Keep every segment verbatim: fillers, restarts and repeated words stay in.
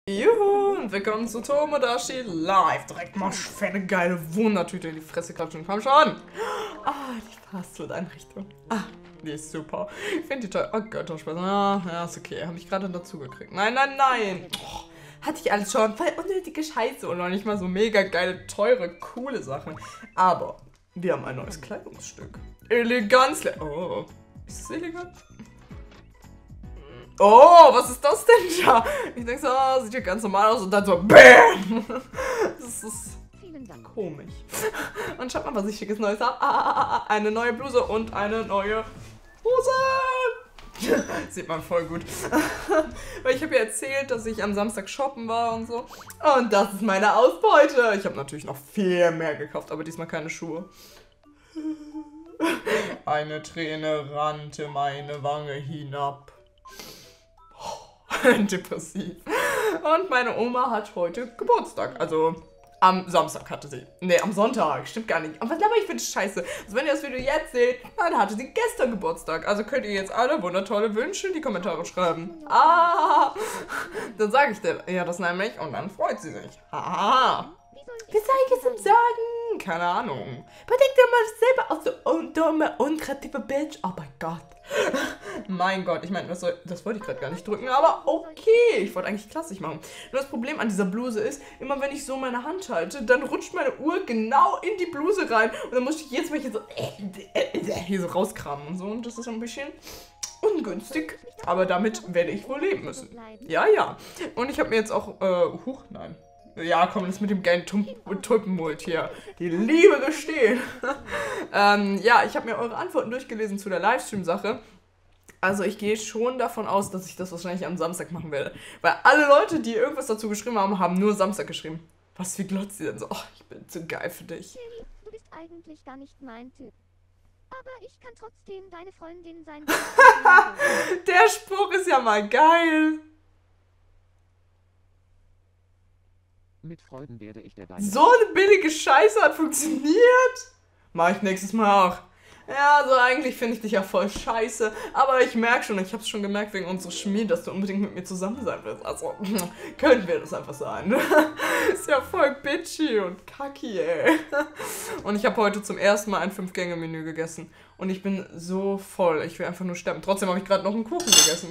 Juhu, und willkommen zu Tomodachi Live. Direkt mal für eine geile Wundertüte in die Fresse klatschen. Komm schon. Ah, die Fastfood-Einrichtung. Ah, die ist super. Ich finde die toll. Oh Gott, Spaß. Ah, ja, ist okay. Habe ich gerade dazu gekriegt. Nein, nein, nein. Oh, hatte ich alles schon. Voll unnötige Scheiße und noch nicht mal so mega geile, teure, coole Sachen. Aber wir haben ein neues Kleidungsstück. Eleganz. Oh, ist es elegant? Oh, was ist das denn da? Ich denke so, oh, sieht ja ganz normal aus und dann so BÄM! Das ist komisch. Und schaut mal, was ich schickes Neues habe. Ah, ah, ah, eine neue Bluse und eine neue Hose. Sieht man voll gut. Weil ich habe ja erzählt, dass ich am Samstag shoppen war und so. Und das ist meine Ausbeute. Ich habe natürlich noch viel mehr gekauft, aber diesmal keine Schuhe. Eine Träne rannte meine Wange hinab. Depressiv. Und meine Oma hat heute Geburtstag. Also am Samstag hatte sie. Ne, am Sonntag. Stimmt gar nicht. Aber was laber ich für eine Scheiße? Also wenn ihr das Video jetzt seht, dann hatte sie gestern Geburtstag. Also könnt ihr jetzt alle wundertolle Wünsche in die Kommentare schreiben. Ah! Dann sage ich dir ja das nämlich und dann freut sie sich. Haha. Wie soll ich es ihm sagen? Keine Ahnung. Aber denk dir mal selber aus, so un dumme, unkreative Bitch. Oh mein Gott. Mein Gott, ich meine, das, das wollte ich gerade gar nicht drücken, aber okay. Ich wollte eigentlich klassisch machen. Nur das Problem an dieser Bluse ist, immer wenn ich so meine Hand halte, dann rutscht meine Uhr genau in die Bluse rein. Und dann muss ich jedes Mal hier so, hier so rauskramen und so. Und das ist ein bisschen ungünstig. Aber damit werde ich wohl leben müssen. Ja, ja. Und ich habe mir jetzt auch, äh, huch, nein. Ja, komm, das mit dem geilen Tulpenmult hier. Die Liebe gestehen. ähm, ja, ich habe mir eure Antworten durchgelesen zu der Livestream-Sache. Also ich gehe schon davon aus, dass ich das wahrscheinlich am Samstag machen werde. Weil alle Leute, die irgendwas dazu geschrieben haben, haben nur Samstag geschrieben. Was, wie glotzt sie denn so? Oh, ich bin zu geil für dich. Du bist eigentlich gar nicht mein Typ. Aber ich kann trotzdem deine Freundin sein. Der Spruch ist ja mal geil. Mit Freuden werde ich der Deine. So eine billige Scheiße hat funktioniert. Mach ich nächstes Mal auch. Ja, also eigentlich finde ich dich ja voll scheiße. Aber ich merke schon, ich habe es schon gemerkt wegen unserer Chemie, dass du unbedingt mit mir zusammen sein willst. Also, können wir das einfach sein. Ist ja voll bitchy und kacki, ey. Und ich habe heute zum ersten Mal ein Fünf-Gänge-Menü gegessen. Und ich bin so voll. Ich will einfach nur sterben. Trotzdem habe ich gerade noch einen Kuchen gegessen.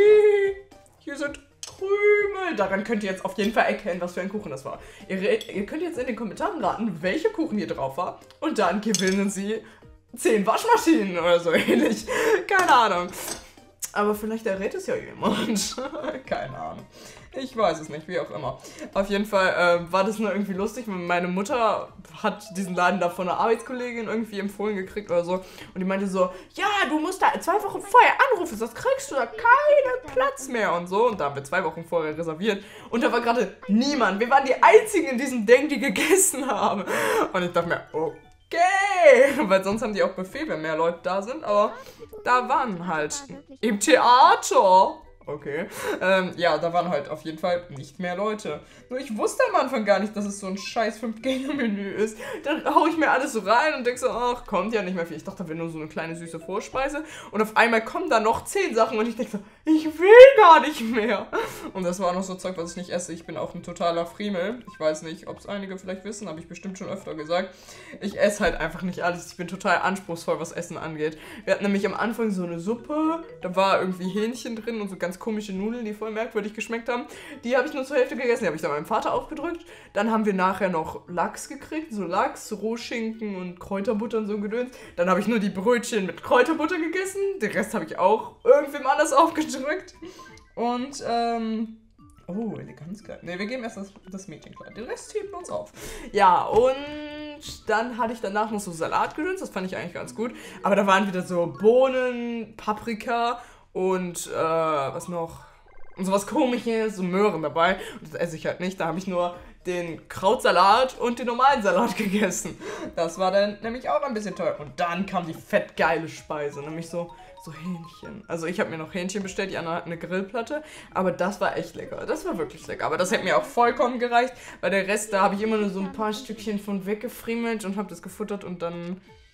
Hier sind Krümel. Daran könnt ihr jetzt auf jeden Fall erkennen, was für ein Kuchen das war. Ihr, ihr könnt jetzt in den Kommentaren raten, welcher Kuchen hier drauf war. Und dann gewinnen sie zehn Waschmaschinen oder so ähnlich. Keine Ahnung. Aber vielleicht errät es ja jemand. Keine Ahnung. Ich weiß es nicht, wie auch immer. Auf jeden Fall äh, war das nur irgendwie lustig. Meine Mutter hat diesen Laden da von einer Arbeitskollegin irgendwie empfohlen gekriegt oder so. Und die meinte so, ja, du musst da zwei Wochen vorher anrufen, sonst kriegst du da keinen Platz mehr und so. Und da haben wir zwei Wochen vorher reserviert. Und da war gerade niemand. Wir waren die Einzigen in diesem Ding, die gegessen haben. Und ich dachte mir, okay. Weil sonst haben die auch Buffet, wenn mehr Leute da sind. Aber da waren halt im Theater. Okay. Ähm, ja, da waren halt auf jeden Fall nicht mehr Leute. Nur ich wusste am Anfang gar nicht, dass es so ein scheiß Fünf-Gänge-Menü ist. Dann hau ich mir alles so rein und denk so, ach, kommt ja nicht mehr viel. Ich dachte, da wäre nur so eine kleine süße Vorspeise. Und auf einmal kommen da noch zehn Sachen und ich denk so, ich will gar nicht mehr. Und das war noch so Zeug, was ich nicht esse. Ich bin auch ein totaler Friemel. Ich weiß nicht, ob es einige vielleicht wissen, habe ich bestimmt schon öfter gesagt. Ich esse halt einfach nicht alles. Ich bin total anspruchsvoll, was Essen angeht. Wir hatten nämlich am Anfang so eine Suppe. Da war irgendwie Hähnchen drin und so ganz komische Nudeln, die voll merkwürdig geschmeckt haben. Die habe ich nur zur Hälfte gegessen, die habe ich dann meinem Vater aufgedrückt. Dann haben wir nachher noch Lachs gekriegt, so Lachs, Rohschinken und Kräuterbutter und so ein Gedöns. Dann habe ich nur die Brötchen mit Kräuterbutter gegessen. Den Rest habe ich auch irgendwem anders aufgedrückt. Und, ähm... oh, Eleganzkleid. Ne, wir geben erst das, das Mädchenkleid. Den Rest heben wir uns auf. Ja, und dann hatte ich danach noch so Salatgedöns. Das fand ich eigentlich ganz gut. Aber da waren wieder so Bohnen, Paprika und, äh, was noch? Und sowas Komisches, so Möhren dabei. Und das esse ich halt nicht. Da habe ich nur den Krautsalat und den normalen Salat gegessen. Das war dann nämlich auch ein bisschen teuer. Und dann kam die fettgeile Speise, nämlich so, so Hähnchen. Also ich habe mir noch Hähnchen bestellt, die Anna hat eine Grillplatte. Aber das war echt lecker. Das war wirklich lecker. Aber das hätte mir auch vollkommen gereicht, weil der Rest, da habe ich immer nur so ein paar Stückchen von weggefriemelt und habe das gefuttert und dann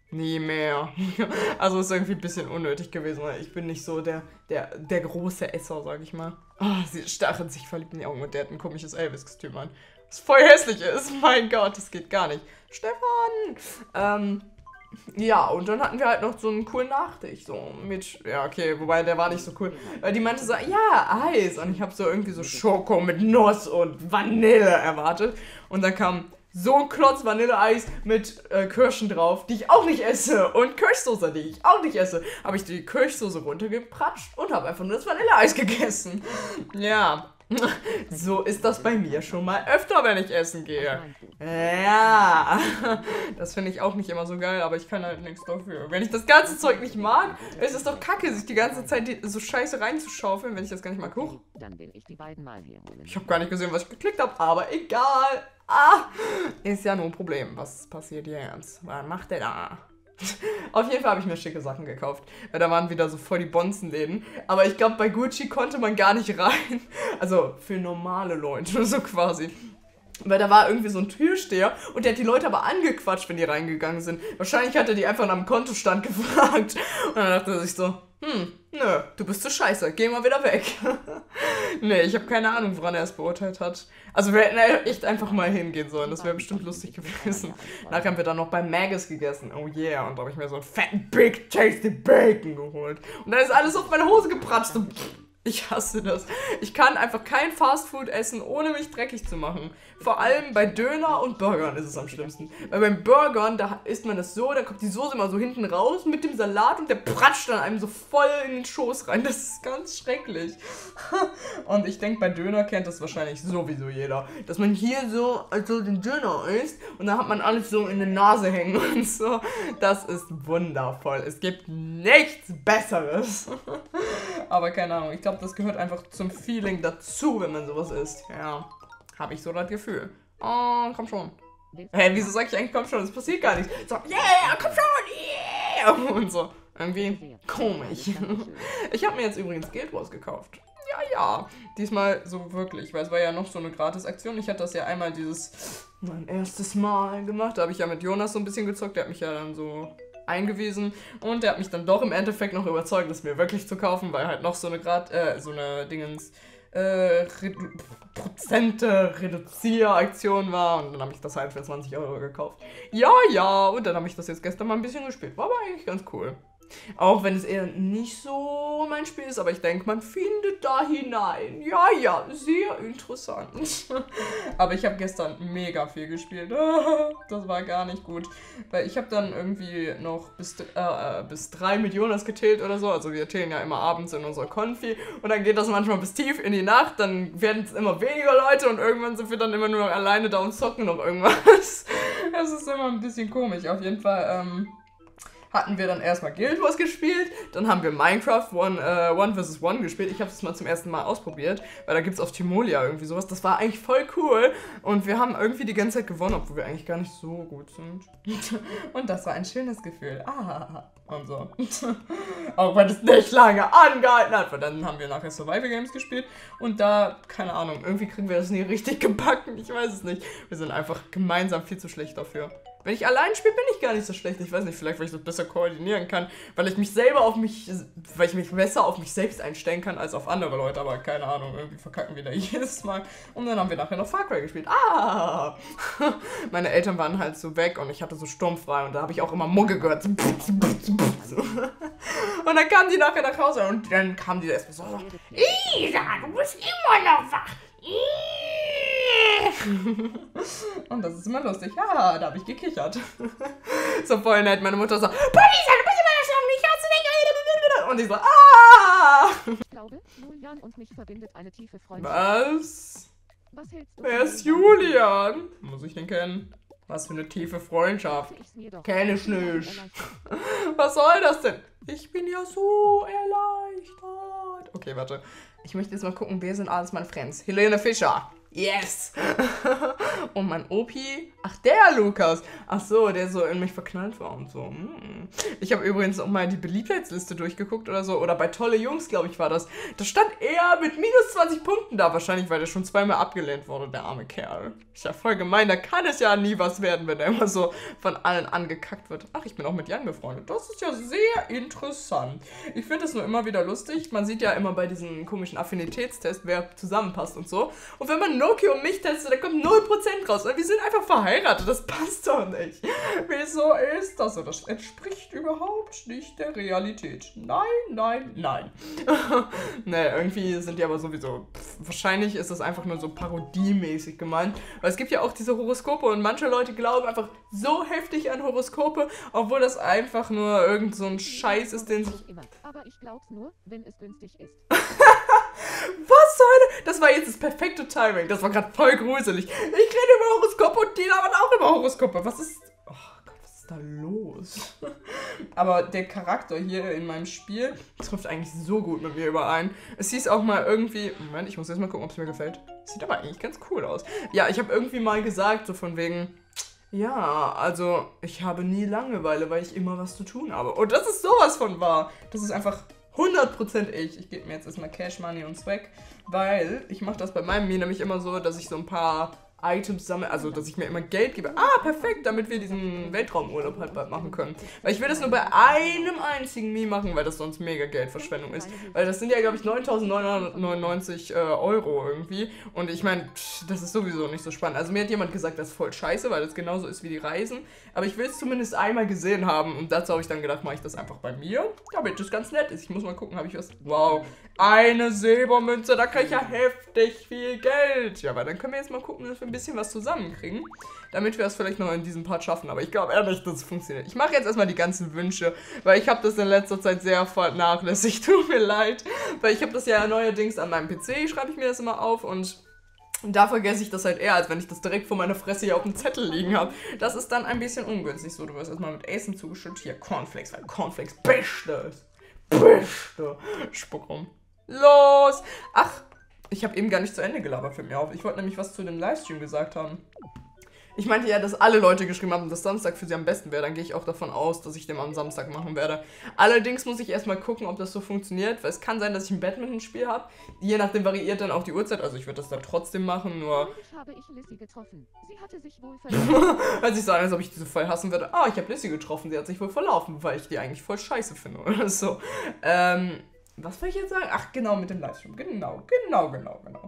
Nie mehr. Also ist irgendwie ein bisschen unnötig gewesen, weil ich bin nicht so der, der, der große Esser, sag ich mal. Oh, sie stachelt sich verliebt in die Augen und der hat ein komisches Elvis-Kostüm an. Was voll hässlich ist. Mein Gott, das geht gar nicht. Stefan! Ähm, ja, und dann hatten wir halt noch so einen coolen Nachtisch. So mit, ja, okay, wobei der war nicht so cool. Weil die meinte so, ja, Eis. Und ich habe so irgendwie so Schoko mit Nuss und Vanille erwartet. Und dann kam so ein Klotz Vanilleeis mit äh, Kirschen drauf, die ich auch nicht esse. Und Kirschsoße, die ich auch nicht esse. Habe ich die Kirschsoße runtergepratscht und habe einfach nur das Vanilleeis gegessen. Ja, so ist das bei mir schon mal öfter, wenn ich essen gehe. Ja, das finde ich auch nicht immer so geil, aber ich kann halt nichts dafür. Wenn ich das ganze Zeug nicht mag, ist es doch kacke, sich die ganze Zeit die, so scheiße reinzuschaufeln, wenn ich das gar nicht mag. Huch. Dann will ich die beiden mal herholen. Ich habe gar nicht gesehen, was ich geklickt habe, aber egal. Ah, ist ja nur ein Problem. Was passiert hier jetzt? Was macht der da? Auf jeden Fall habe ich mir schicke Sachen gekauft. Weil da waren wieder so voll die Bonzenläden. Aber ich glaube, bei Gucci konnte man gar nicht rein. Also für normale Leute, so quasi. Weil da war irgendwie so ein Türsteher und der hat die Leute aber angequatscht, wenn die reingegangen sind. Wahrscheinlich hat er die einfach nach dem Kontostand gefragt. Und dann dachte er sich so, hm, nö, du bist so scheiße, geh mal wieder weg. Nee, ich habe keine Ahnung, woran er es beurteilt hat. Also wir hätten echt einfach mal hingehen sollen, das wäre bestimmt lustig gewesen. Nachher haben wir dann noch bei Maggis gegessen, oh yeah, und da habe ich mir so einen fetten Big Tasty Bacon geholt. Und dann ist alles auf meine Hose gepratscht. So, ich hasse das. Ich kann einfach kein Fastfood essen, ohne mich dreckig zu machen. Vor allem bei Döner und Burgern ist es am schlimmsten. Weil beim Burgern, da isst man das so, da kommt die Soße immer so hinten raus mit dem Salat und der pratscht dann einem so voll in den Schoß rein. Das ist ganz schrecklich. Und ich denke, bei Döner kennt das wahrscheinlich sowieso jeder. Dass man hier so also den Döner isst und dann hat man alles so in der Nase hängen und so. Das ist wundervoll. Es gibt nichts Besseres. Aber keine Ahnung, ich glaube, das gehört einfach zum Feeling dazu, wenn man sowas isst. Ja, habe ich so das Gefühl. Oh, komm schon. Hä, hey, wieso sag ich eigentlich komm schon? Das passiert gar nicht. So, yeah, komm schon, yeah! Und so. Irgendwie komisch. Ich habe mir jetzt übrigens Guild Wars gekauft. Ja, ja. Diesmal so wirklich, weil es war ja noch so eine Gratis-Aktion. Ich hatte das ja einmal dieses, mein erstes Mal gemacht. Da habe ich ja mit Jonas so ein bisschen gezockt. Der hat mich ja dann so eingewiesen und der hat mich dann doch im Endeffekt noch überzeugt, es mir wirklich zu kaufen, weil halt noch so eine Grad, äh, so eine Dingens, äh, Redu Prozente Reduzieraktion war und dann habe ich das halt für zwanzig Euro gekauft. Ja, ja, und dann habe ich das jetzt gestern mal ein bisschen gespielt. War aber eigentlich ganz cool. Auch wenn es eher nicht so mein Spiel ist, aber ich denke, man findet da hinein. Ja, ja, sehr interessant. Aber ich habe gestern mega viel gespielt. Das war gar nicht gut. Weil ich habe dann irgendwie noch bis, äh, bis drei mit Jonas getillt oder so. Also wir tillen ja immer abends in unserer Konfi. Und dann geht das manchmal bis tief in die Nacht. Dann werden es immer weniger Leute und irgendwann sind wir dann immer nur noch alleine da und zocken noch irgendwas. Das ist immer ein bisschen komisch. Auf jeden Fall, ähm... hatten wir dann erstmal Guild Wars gespielt, dann haben wir Minecraft One, äh, One versus One gespielt. Ich habe das mal zum ersten Mal ausprobiert, weil da gibt es auf Timolia irgendwie sowas. Das war eigentlich voll cool und wir haben irgendwie die ganze Zeit gewonnen, obwohl wir eigentlich gar nicht so gut sind. Und das war ein schönes Gefühl. Ah, und so. Auch wenn es nicht lange angehalten hat, weil dann haben wir nachher Survival Games gespielt und da, keine Ahnung, irgendwie kriegen wir das nie richtig gebacken. Ich weiß es nicht. Wir sind einfach gemeinsam viel zu schlecht dafür. Wenn ich allein spiele, bin ich gar nicht so schlecht. Ich weiß nicht, vielleicht, weil ich das besser koordinieren kann, weil ich mich selber auf mich, weil ich mich besser auf mich selbst einstellen kann als auf andere Leute, aber keine Ahnung, irgendwie verkacken wir da jedes Mal. Und dann haben wir nachher noch Far Cry gespielt. Ah! Meine Eltern waren halt so weg und ich hatte so sturmfrei und da habe ich auch immer Mucke gehört. Und dann kamen die nachher nach Hause und dann kamen die erstmal so, Isa, du bist immer noch wach. Und das ist immer lustig. Ja, da habe ich gekichert. So voll nett. Meine Mutter so, Polisa, du bist immer noch schon nicht, hörst du nicht? Und ich so, ah! Ich glaube, Julian und mich verbindet eine tiefe Freundschaft. Was? Was hältst du? Wer ist Julian? Muss ich den kennen? Was für eine tiefe Freundschaft. Kenn ich nicht. Was soll das denn? Ich bin ja so erleichtert. Okay, warte. Ich möchte jetzt mal gucken, wer sind alles meine Friends. Helene Fischer. Yes. Und mein Opi. Ach, der Lukas. Ach so, der so in mich verknallt war und so. Hm. Ich habe übrigens auch mal die Beliebtheitsliste durchgeguckt oder so. Oder bei Tolle Jungs, glaube ich, war das. Da stand er mit minus zwanzig Punkten da. Wahrscheinlich, weil der schon zweimal abgelehnt wurde, der arme Kerl. Ist ja voll gemein. Da kann es ja nie was werden, wenn er immer so von allen angekackt wird. Ach, ich bin auch mit Jan befreundet. Das ist ja sehr interessant. Ich finde es nur immer wieder lustig. Man sieht ja immer bei diesen komischen Affinitätstests, wer zusammenpasst und so. Und wenn man Noki und mich testet, dann kommt null Prozent raus. Und wir sind einfach verheiratet. Das passt doch nicht. Wieso ist das so? Das entspricht überhaupt nicht der Realität. Nein, nein, nein. Ne, irgendwie sind die aber sowieso... Pff, wahrscheinlich ist das einfach nur so parodiemäßig gemeint. Weil es gibt ja auch diese Horoskope und manche Leute glauben einfach so heftig an Horoskope, obwohl das einfach nur irgend so ein Scheiß ist, den sich... Immer. Aber ich glaub's nur, wenn es günstig ist. Was soll das? Das war jetzt das perfekte Timing. Das war gerade voll gruselig. Ich rede über Horoskope und die labern auch über Horoskope. Was ist... Oh Gott, was ist da los? Aber der Charakter hier in meinem Spiel trifft eigentlich so gut mit mir überein. Es hieß auch mal irgendwie... Moment, ich muss jetzt mal gucken, ob es mir gefällt. Sieht aber eigentlich ganz cool aus. Ja, ich habe irgendwie mal gesagt, so von wegen... Ja, also ich habe nie Langeweile, weil ich immer was zu tun habe. Und das ist sowas von wahr. Das ist einfach... hundert Prozent ich. Ich gebe mir jetzt erstmal Cash Money und Swag, weil ich mache das bei meinem Mii nämlich immer so, dass ich so ein paar Items sammle, also dass ich mir immer Geld gebe. Ah, perfekt, damit wir diesen Weltraumurlaub halt bald machen können. Weil ich will das nur bei einem einzigen Mii machen, weil das sonst mega Geldverschwendung ist. Weil das sind ja, glaube ich, neuntausendneunhundertneunundneunzig äh, Euro irgendwie. Und ich meine, das ist sowieso nicht so spannend. Also mir hat jemand gesagt, das ist voll scheiße, weil das genauso ist wie die Reisen. Aber ich will es zumindest einmal gesehen haben. Und dazu habe ich dann gedacht, mache ich das einfach bei mir. Damit das ganz nett ist. Ich muss mal gucken, habe ich was... Wow, eine Silbermünze, da kriege ich ja heftig viel Geld. Ja, aber dann können wir jetzt mal gucken, dass wir ein bisschen was zusammenkriegen, damit wir es vielleicht noch in diesem Part schaffen. Aber ich glaube eher nicht, dass es funktioniert. Ich mache jetzt erstmal die ganzen Wünsche, weil ich habe das in letzter Zeit sehr vernachlässigt. Tut mir leid, weil ich habe das ja neuerdings an meinem P C, schreibe ich mir das immer auf und da vergesse ich das halt eher, als wenn ich das direkt vor meiner Fresse hier auf dem Zettel liegen habe. Das ist dann ein bisschen ungünstig. So, du wirst erstmal mit Acen zugeschüttet. Hier, Cornflakes, weil Cornflakes beste ist. Beste. Spuck rum. Los! Ach, ich habe eben gar nicht zu Ende gelabert für mich auf. Ich wollte nämlich was zu dem Livestream gesagt haben. Ich meinte ja, dass alle Leute geschrieben haben, dass Samstag für sie am besten wäre. Dann gehe ich auch davon aus, dass ich den am Samstag machen werde. Allerdings muss ich erstmal gucken, ob das so funktioniert. Weil es kann sein, dass ich ein Badminton-Spiel habe. Je nachdem variiert dann auch die Uhrzeit. Also ich würde das dann trotzdem machen, nur... Ich habe ich Lissy getroffen. Sie hatte sich wohl verlaufen. Als ich sagen, als ob ich diese voll hassen würde. Ah, ich habe Lissy getroffen. Sie hat sich wohl verlaufen, weil ich die eigentlich voll scheiße finde oder so. Ähm... Was soll ich jetzt sagen? Ach, genau, mit dem Livestream. Genau, genau, genau, genau.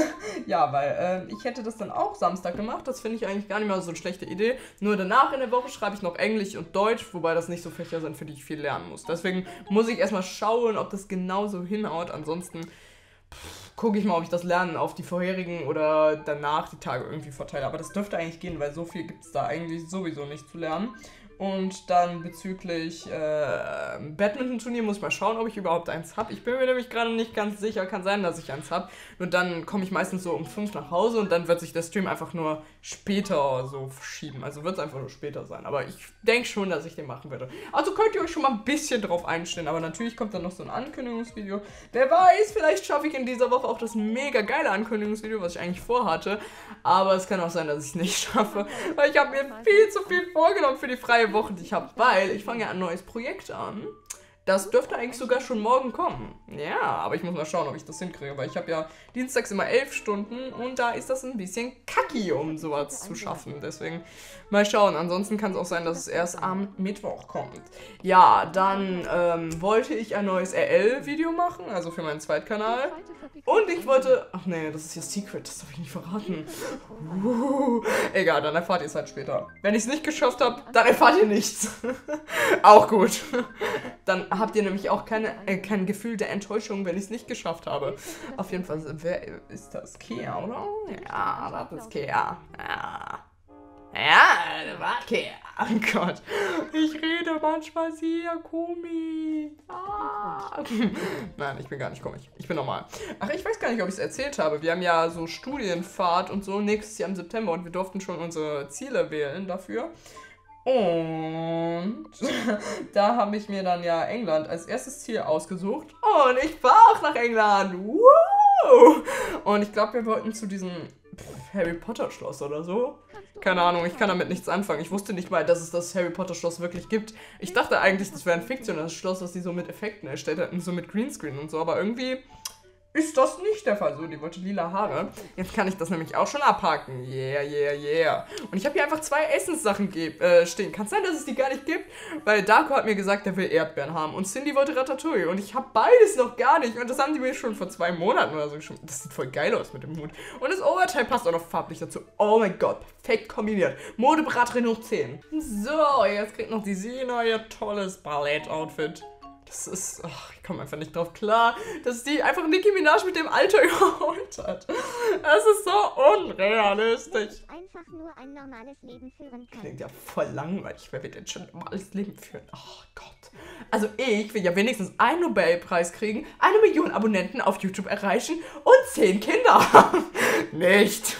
Ja, weil äh, ich hätte das dann auch Samstag gemacht. Das finde ich eigentlich gar nicht mal so eine schlechte Idee. Nur danach in der Woche schreibe ich noch Englisch und Deutsch, wobei das nicht so Fächer sind, für die ich viel lernen muss. Deswegen muss ich erstmal schauen, ob das genauso hinhaut. Ansonsten gucke ich mal, ob ich das Lernen auf die vorherigen oder danach die Tage irgendwie verteile. Aber das dürfte eigentlich gehen, weil so viel gibt es da eigentlich sowieso nicht zu lernen. Und dann bezüglich äh, Badminton-Turnier muss ich mal schauen, ob ich überhaupt eins habe. Ich bin mir nämlich gerade nicht ganz sicher. Kann sein, dass ich eins habe. Nur dann komme ich meistens so um fünf nach Hause und dann wird sich der Stream einfach nur später so verschieben. Also wird es einfach nur später sein. Aber ich denke schon, dass ich den machen werde. Also könnt ihr euch schon mal ein bisschen drauf einstellen. Aber natürlich kommt dann noch so ein Ankündigungsvideo. Wer weiß, vielleicht schaffe ich in dieser Woche auch das mega geile Ankündigungsvideo, was ich eigentlich vorhatte. Aber es kann auch sein, dass ich es nicht schaffe. Weil ich habe mir viel zu viel vorgenommen für die freie Woche, die ich habe, weil ich fange ja ein neues Projekt an. Das dürfte eigentlich sogar schon morgen kommen. Ja, aber ich muss mal schauen, ob ich das hinkriege, weil ich habe ja dienstags immer elf Stunden und da ist das ein bisschen kacki, um sowas zu schaffen. Deswegen mal schauen. Ansonsten kann es auch sein, dass es erst am Mittwoch kommt. Ja, dann ähm, wollte ich ein neues R L-Video machen, also für meinen Zweitkanal. Und ich wollte... Ach nee, das ist ja Secret, das darf ich nicht verraten. Uh, egal, dann erfahrt ihr es halt später. Wenn ich es nicht geschafft habe, dann erfahrt ihr nichts. Auch gut. Dann habt ihr nämlich auch keine, äh, kein Gefühl der Enttäuschung, wenn ich es nicht geschafft habe. Auf jeden Fall, wer ist das? Kea, oder? Ja, das ist Kea. Ja. Ja, das war Kea. Oh Gott. Ich rede manchmal sehr komisch. Ah. Nein, ich bin gar nicht komisch. Ich bin normal. Ach, ich weiß gar nicht, ob ich es erzählt habe. Wir haben ja so Studienfahrt und so nächstes Jahr im September und wir durften schon unsere Ziele wählen dafür. Und da habe ich mir dann ja England als erstes Ziel ausgesucht. Und ich fahre auch nach England. Woo! wow. Und ich glaube, wir wollten zu diesem Harry Potter Schloss oder so. Keine Ahnung, ich kann damit nichts anfangen. Ich wusste nicht mal, dass es das Harry Potter Schloss wirklich gibt. Ich dachte eigentlich, das wäre ein fiktionales Schloss, was die so mit Effekten erstellt hatten, so mit Greenscreen und so. Aber irgendwie ist das nicht der Fall. So, die wollte lila Haare. Jetzt kann ich das nämlich auch schon abhaken. Yeah, yeah, yeah. Und ich habe hier einfach zwei Essenssachen äh, stehen. Kann es sein, dass es die gar nicht gibt? Weil Darko hat mir gesagt, er will Erdbeeren haben. Und Cindy wollte Ratatouille. Und ich habe beides noch gar nicht. Und das haben die mir schon vor zwei Monaten oder so geschrieben. Das sieht voll geil aus mit dem Hut. Und das Oberteil passt auch noch farblich dazu. Oh mein Gott, perfekt kombiniert. Modeberaterin hoch zehn. So, jetzt kriegt noch die Sina ihr tolles Ballett-Outfit. Das ist, ach, ich komme einfach nicht drauf klar, dass die einfach Nicki Minaj mit dem Alter überholt hat. Das ist so unrealistisch. Einfach nur ein normales Leben führen kann. Klingt ja voll langweilig. Wer wird denn schon ein normales Leben führen? Oh Gott. Also ich will ja wenigstens einen Nobelpreis kriegen, eine Million Abonnenten auf YouTube erreichen und zehn Kinder haben. Nicht.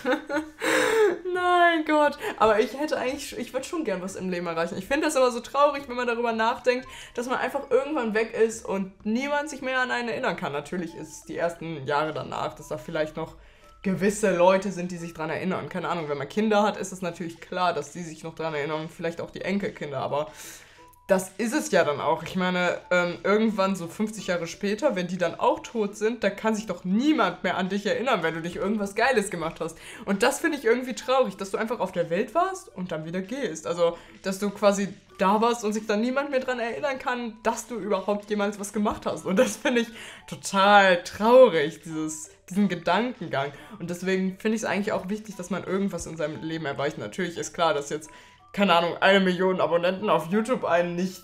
Nein Gott. Aber ich hätte eigentlich, ich würde schon gern was im Leben erreichen. Ich finde das aber so traurig, wenn man darüber nachdenkt, dass man einfach irgendwann weg ist und niemand sich mehr an einen erinnern kann. Natürlich ist es die ersten Jahre danach, dass da vielleicht noch gewisse Leute sind, die sich dran erinnern. Keine Ahnung, wenn man Kinder hat, ist es natürlich klar, dass die sich noch dran erinnern und vielleicht auch die Enkelkinder, aber das ist es ja dann auch. Ich meine, ähm, irgendwann so fünfzig Jahre später, wenn die dann auch tot sind, da kann sich doch niemand mehr an dich erinnern, wenn du dich irgendwas Geiles gemacht hast. Und das finde ich irgendwie traurig, dass du einfach auf der Welt warst und dann wieder gehst. Also, dass du quasi da warst und sich dann niemand mehr dran erinnern kann, dass du überhaupt jemals was gemacht hast. Und das finde ich total traurig, dieses, diesen Gedankengang. Und deswegen finde ich es eigentlich auch wichtig, dass man irgendwas in seinem Leben erreicht. Natürlich ist klar, dass jetzt, keine Ahnung, eine Million Abonnenten auf YouTube einen nicht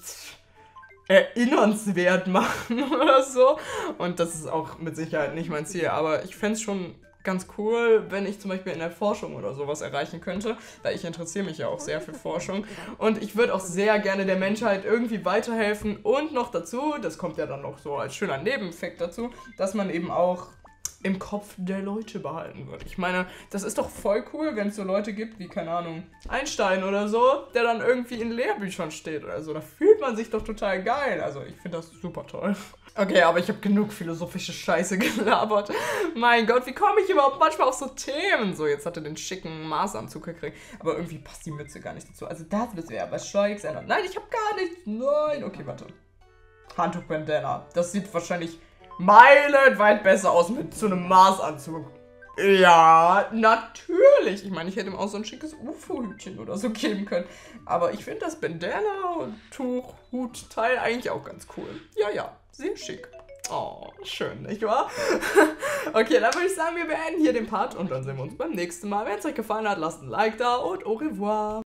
erinnernswert machen oder so. Und das ist auch mit Sicherheit nicht mein Ziel. Aber ich fände es schon ganz cool, wenn ich zum Beispiel in der Forschung oder sowas erreichen könnte, weil ich interessiere mich ja auch sehr für Forschung. Und ich würde auch sehr gerne der Menschheit irgendwie weiterhelfen. Und noch dazu, das kommt ja dann noch so als schöner Nebeneffekt dazu, dass man eben auch im Kopf der Leute behalten wird. Ich meine, das ist doch voll cool, wenn es so Leute gibt wie, keine Ahnung, Einstein oder so, der dann irgendwie in Lehrbüchern steht oder so. Da fühlt man sich doch total geil. Also ich finde das super toll. Okay, aber ich habe genug philosophische Scheiße gelabert. Mein Gott, wie komme ich überhaupt manchmal auf so Themen? So, jetzt hat er den schicken Maßanzug gekriegt. Aber irgendwie passt die Mütze gar nicht dazu. Also das wäre was Scheuiges ändern. Nein, ich habe gar nichts. Nein, okay, warte. Handtuch-Bandana. Das sieht wahrscheinlich meilenweit besser aus mit so einem Maßanzug. Ja, natürlich. Ich meine, ich hätte ihm auch so ein schickes U F O-Hütchen oder so geben können. Aber ich finde das Bandana und Tuch-Hut-Teil eigentlich auch ganz cool. Ja, ja, sehr schick. Oh, schön, nicht wahr? Okay, dann würde ich sagen, wir beenden hier den Part und dann sehen wir uns beim nächsten Mal. Wenn es euch gefallen hat, lasst ein Like da und au revoir.